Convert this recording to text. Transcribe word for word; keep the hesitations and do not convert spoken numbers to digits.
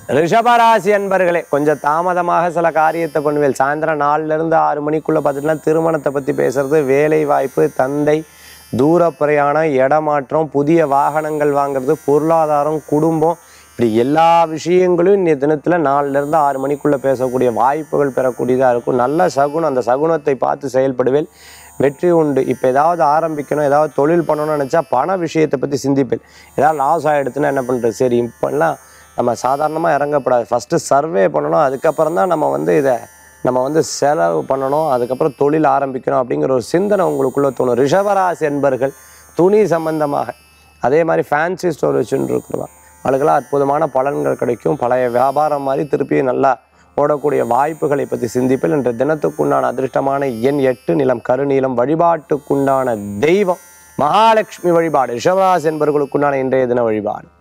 ரிஷபராசி அன்பர்களே, கொஞ்சம் தாமதமாக சில காரியத்தை பண்ணுவேன். சாயந்தரம் நாலுல இருந்து ஆறு மணிக்குள்ள பார்த்துட்டுனா திருமணத்தை பற்றி பேசுறது, வேலை வாய்ப்பு, தந்தை, தூர பிரயாணம், இடமாற்றம், புதிய வாகனங்கள் வாங்குறது, பொருளாதாரம், குடும்பம், இப்படி எல்லா விஷயங்களும் இந்த தினத்தில் நாலுல இருந்து ஆறு மணிக்குள்ள பேசக்கூடிய வாய்ப்புகள் பெறக்கூடியதாக இருக்கும். நல்ல சகுனம், அந்த சகுனத்தை பார்த்து செயல்படுவேன், வெற்றி உண்டு. இப்போ ஏதாவது ஆரம்பிக்கணும், ஏதாவது தொழில் பண்ணணும்னு நினச்சா பண விஷயத்தை பற்றி சிந்திப்பேன். ஏதாவது லாஸ் ஆகிடுதுன்னா என்ன பண்ணுறது? சரி, இப்போல்லாம் நம்ம சாதாரணமாக இறங்கப்படாது, ஃபஸ்ட்டு சர்வே பண்ணணும், அதுக்கப்புறம் தான் நம்ம வந்து இதை நம்ம வந்து செலவு பண்ணணும், அதுக்கப்புறம் தொழில் ஆரம்பிக்கணும் அப்படிங்கிற ஒரு சிந்தனை உங்களுக்குள்ளே தோணும். ரிஷபராசி என்பர்கள் துணி சம்பந்தமாக, அதே மாதிரி ஃபேன்சி ஸ்டோர் வச்சுன்னு இருக்கிறவங்க அவளுக்கெல்லாம் அற்புதமான பலன்கள் கிடைக்கும். பழைய வியாபாரம் மாதிரி திருப்பி நல்லா ஓடக்கூடிய வாய்ப்புகளை பற்றி சிந்திப்பில் இன்று தினத்துக்குண்டான அதிர்ஷ்டமான எண் எட்டு, நிலம் கருநீலம். வழிபாட்டுக்குண்டான தெய்வம் மகாலட்சுமி வழிபாடு. ரிஷபராசி என்பவர்களுக்குண்டான இன்றைய தின வழிபாடு.